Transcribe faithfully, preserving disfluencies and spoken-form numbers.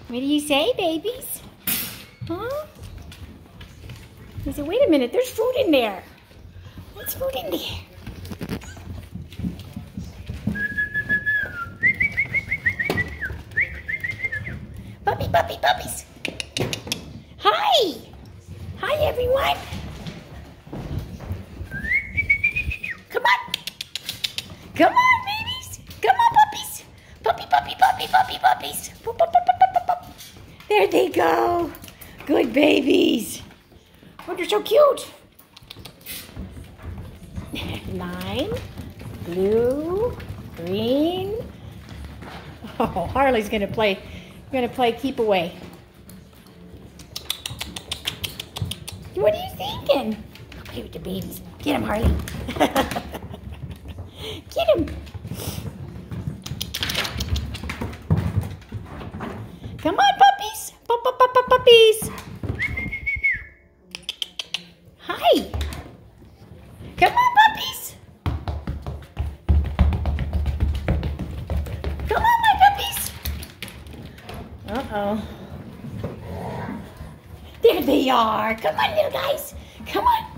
What do you say, babies? Huh? He said, wait a minute, there's food in there. What's food in there? Puppy, puppy, puppies. Hi. Hi, everyone. Come on. Come on, babies. Come on, puppies. Puppy, puppy, puppy, puppy, puppies. Pup, pup, pup, pup, pup, pup. There they go. Good babies. Oh, they're so cute. Lime, blue, green. Oh, Harley's gonna play. Gonna play keep away. What are you thinking? Go play with the babies. Get him, Harley. Get him. Come on, puppies. Pup, pup, pup, pup, puppies. Hi. Come on, puppies. Come on, my puppies. Uh-oh. There they are. Come on, little guys. Come on.